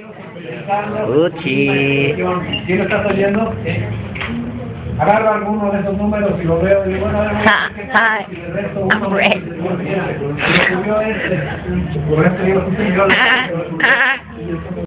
Uchi. ¿Quién lo está oyendo? Agarro alguno de esos números y lo veo y digo, bueno, a ver, Hi, I'm Bret. por eso digo,